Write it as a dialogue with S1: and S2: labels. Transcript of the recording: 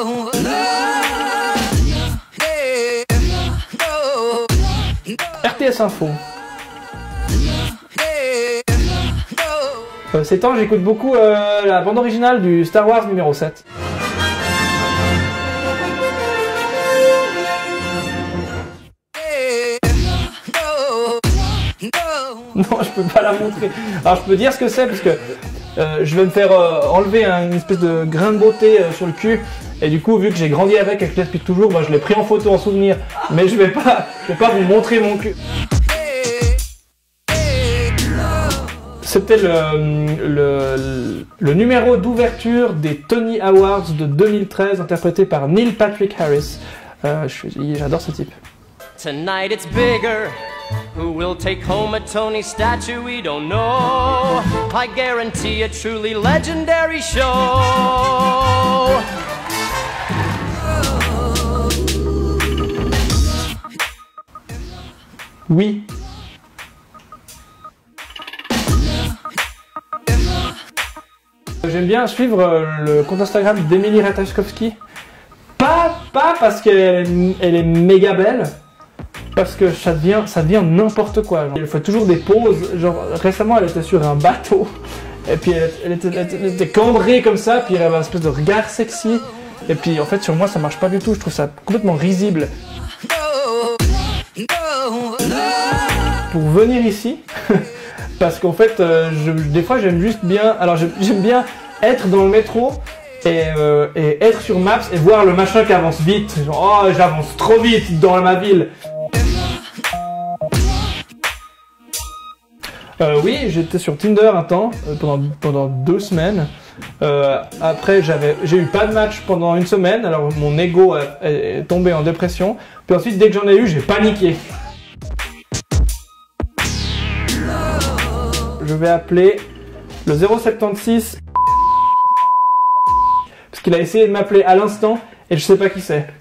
S1: RTS Info. Ces temps, j'écoute beaucoup la bande originale du Star Wars numéro 7. Non, je peux pas la montrer. Alors, je peux dire ce que c'est, parce que je vais me faire enlever une espèce de grain de beauté sur le cul. Et du coup, vu que j'ai grandi avec et que je l'ai depuis toujours, bah, je l'ai pris en photo en souvenir. Mais je vais pas vous montrer mon cul. C'était le numéro d'ouverture des Tony Awards de 2013, interprété par Neil Patrick Harris. J'adore ce type.
S2: Tonight it's bigger. Who will take home a Tony statue? We don't know. I guarantee a truly legendary show.
S1: Oui. J'aime bien suivre le compte Instagram d'Emily Ratajkowski. Pas parce qu'elle est méga belle, parce que ça devient n'importe quoi. Genre, elle fait toujours des pauses. Genre récemment, elle était sur un bateau et puis elle était cambrée comme ça, puis elle avait un espèce de regard sexy. Et puis en fait sur moi ça marche pas du tout. Je trouve ça complètement risible. Pour venir ici, parce qu'en fait, des fois j'aime juste bien. Alors j'aime bien être dans le métro. Et être sur Maps et voir le machin qui avance vite. Genre, oh, j'avance trop vite dans ma ville. Oui, j'étais sur Tinder un temps, pendant 2 semaines. Après, j'ai eu pas de match pendant 1 semaine, alors mon ego est tombé en dépression. Puis ensuite, dès que j'en ai eu, j'ai paniqué. Je vais appeler le 076. Parce qu'il a essayé de m'appeler à l'instant et je sais pas qui c'est.